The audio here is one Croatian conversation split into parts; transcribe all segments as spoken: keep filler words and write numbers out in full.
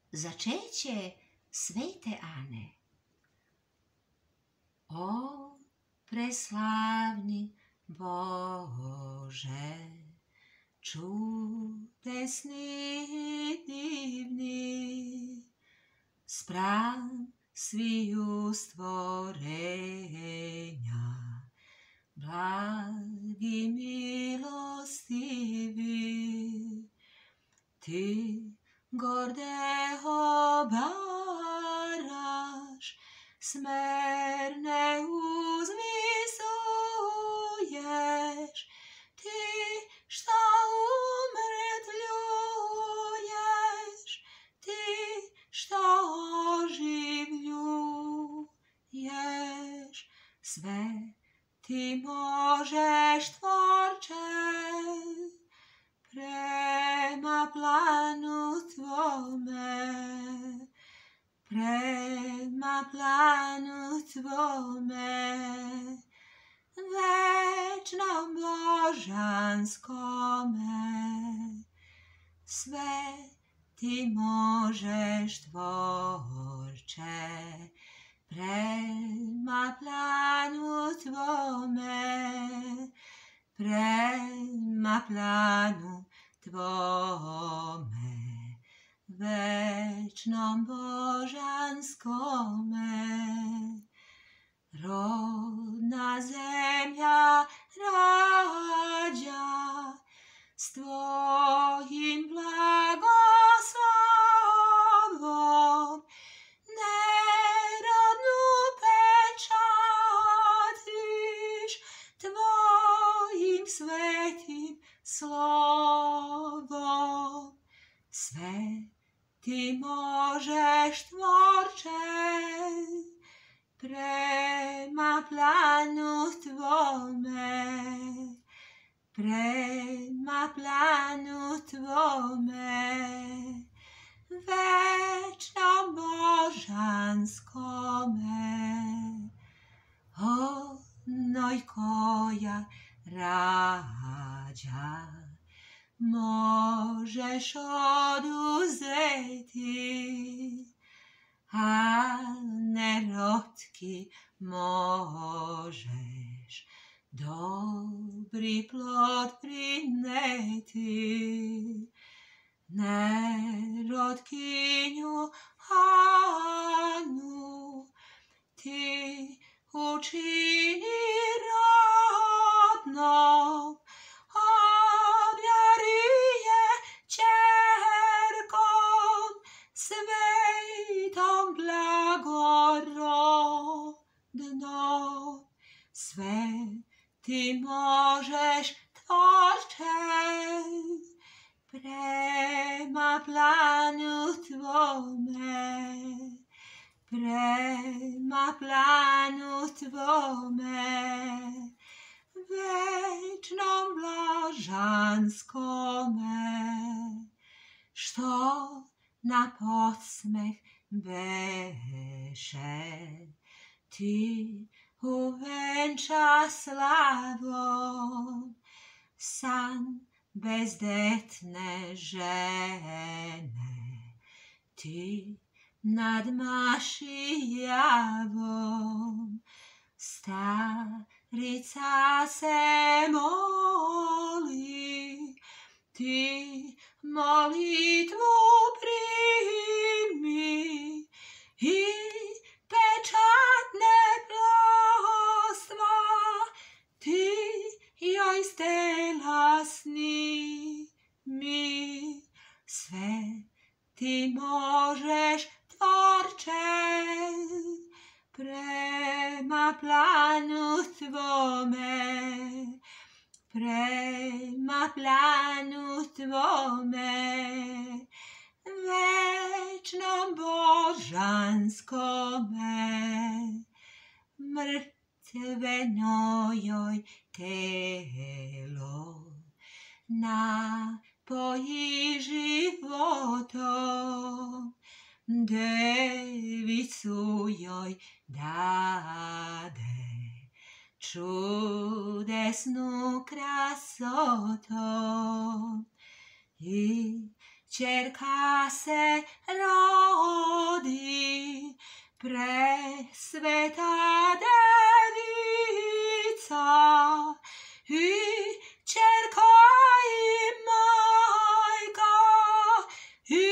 začeće svete Ane. O, preslavni Bože, čudesni i divni, spram sviju stvorenja, blagi milostivi, ti gorde obaraš, smerne uzvisuješ, ti šta umrtvljuješ, ti šta oživljuješ, sve ti možeš, Tvorče, prema planu tvome, prema planu tvome, večnom božanskome, sve ti možeš, Tvorče, prema planu tvome, prema planu tvome, večnom božanskome. Rodna zemlja rađa s tvojim blagoslovom, nerodnu pečatiš tvojim svetim slovom. Sve ti možeš, Tvorče, prema planu tvome, prema planu tvome, večnom božanskome. Onoj koja rađa, možeš oduzeti, a nerotki možeš dobri plod prineti. Nerotkinju Anu ti učini rodnom, objari je ćerkom svetom blagorodnom. Sve ti možeš, Tvorče, prema planu tvome, prema planu tvome, večnom blažanskome, što na podsmeh beše, ti uvenča slavom, san bezdetne žene, ti nadmaši javom. Starica se moli, ti molitvu primi i pečatne plostva ti joj stela snimi. Sve ti možeš, Tvorče, prema planu tvome, prema planu tvome, večnom božanskome. Mrtveno joj telo napoji životom, devicu joj dade čudesnu krasotom. I ćerka se rodi, Presveta Devica, i Cierka i Majka, i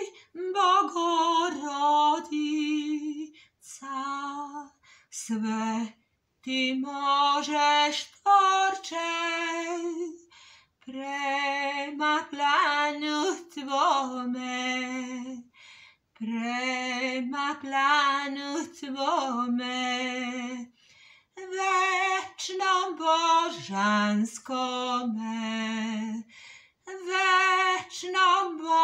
Bogorodica, Sveti możesz torče prema planu Tvome, prema planu Tvome, večnom božanskome, večnom božanskome.